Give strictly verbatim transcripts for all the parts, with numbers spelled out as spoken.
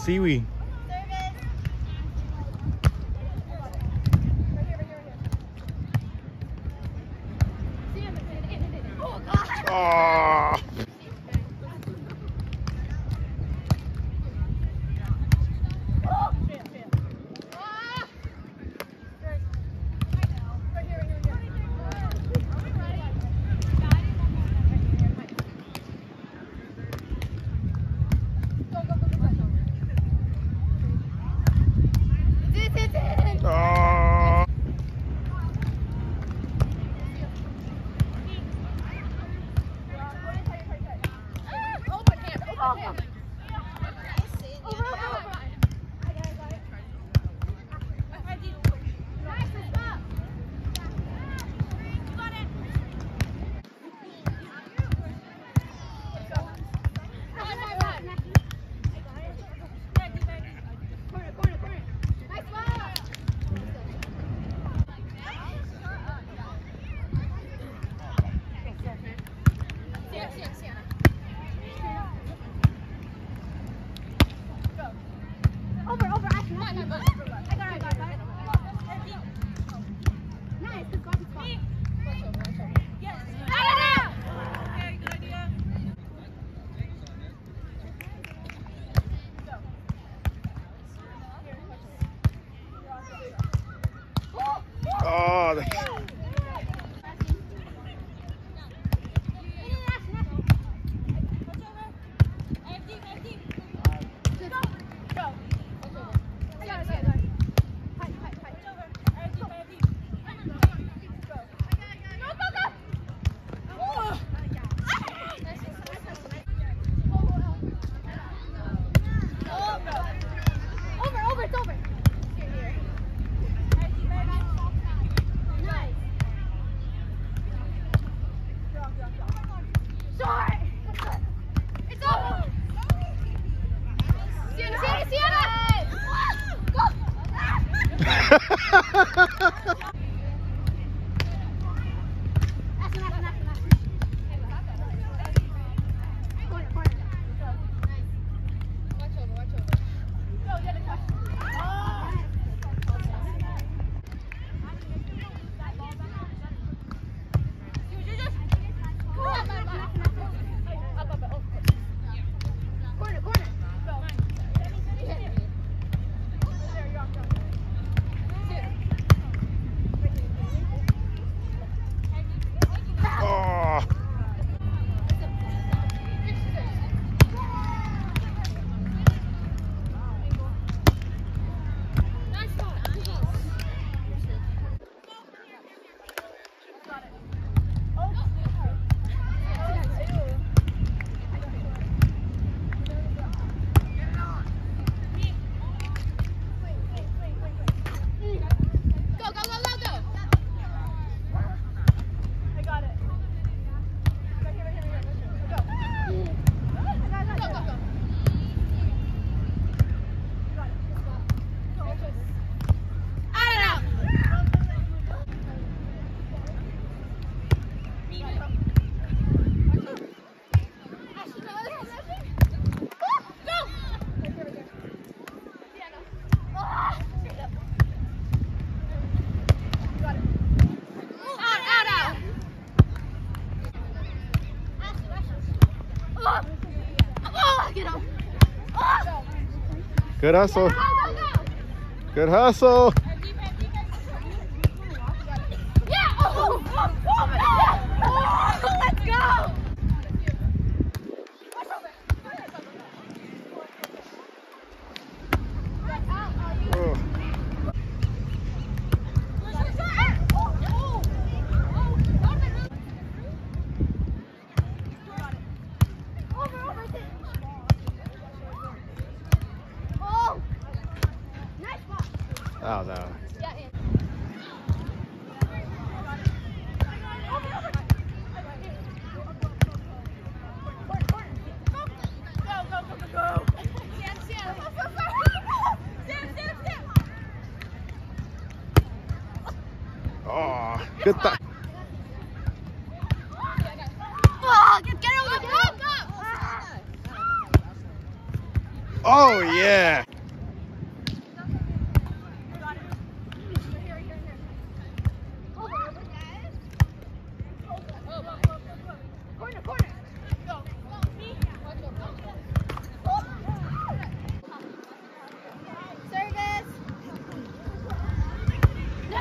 seaweed. Oh. Oh, that's... Good hustle. Good hustle. Yeah. Oh, oh, oh, oh, let's go. Oh. Oh, no. Oh, good th Oh, get, get over, get up, Oh, yeah. Corner, corner. Go. Service. No.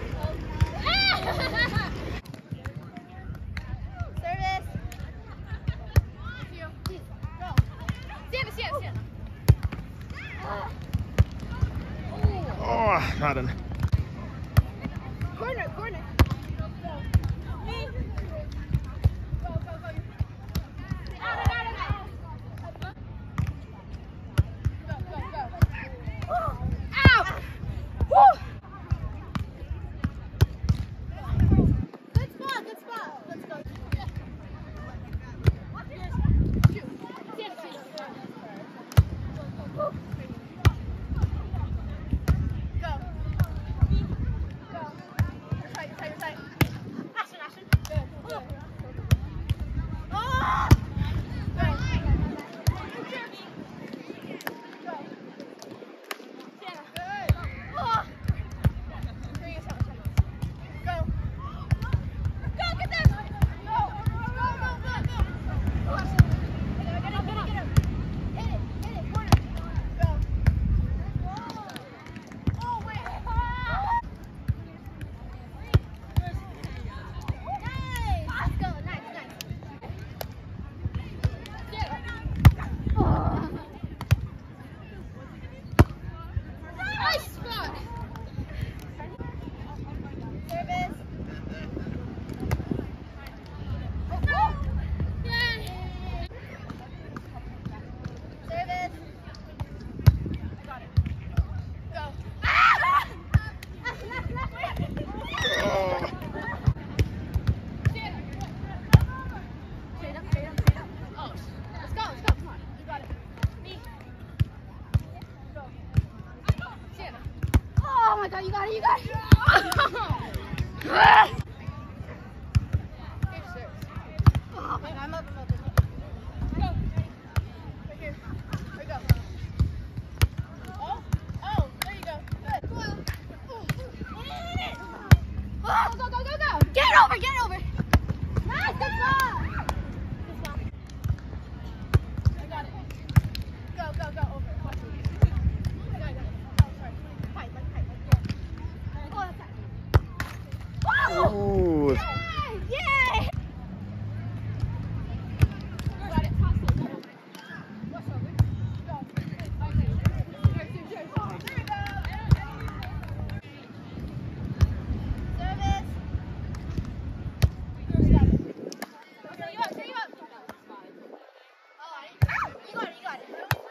Service. Go. Stand, stand, stand. Oh, not enough. Corner, corner. Me. Go, go, go. Out, out, out, out. Go, go, go. Out. Woo. Good spot, good spot. Let's go. Shoot. Stand, stand. Go. Go. Go. You're tight, you're tight, you're tight. Ashton, Ashton. Good, good. Oh! Go. Go. Sienna. Good. Oh! Bring us out. Go. Go, get them! Go. Go, go, go, go. Oh, Ashton. Get him, get him, get him, get him. Hit it, hit it, corner. Go. Oh, wait. Nice. Let's go. Nice, nice. Nice spot. Service. Oh, oh. Yay. Service. I got it. Go. Ah! Left, left, left. Oh. Straight up, straight up, straight up. Oh, let's go, let's go. Come on, you got it. Me. Go. Stand up. Oh my God, you got it, you got it. Here's yours. Oh my God, I'm up, I'm up, I'm up. Go. Right here. There you go. Oh, oh, there you go. Good. Oh, go, go, go, go. Get it over, get it over. Nice, good spot. Good spot. I got it. Go, go, go, over. Watch it. I got it, got it. Oh, sorry. Tight, like tight, like yeah. Oh, that's tight. Woo! Oh. Yay! Yay! Got it. Toss it. What's over? Go. Okay. Yours, yours, yours. There we go. Service. You got it. Okay, you up, you up. Oh, you got it, you got it.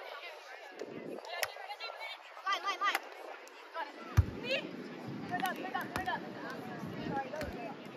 Line, line, line. Got it. Me? Good up, good up, good up. Sorry, go, go.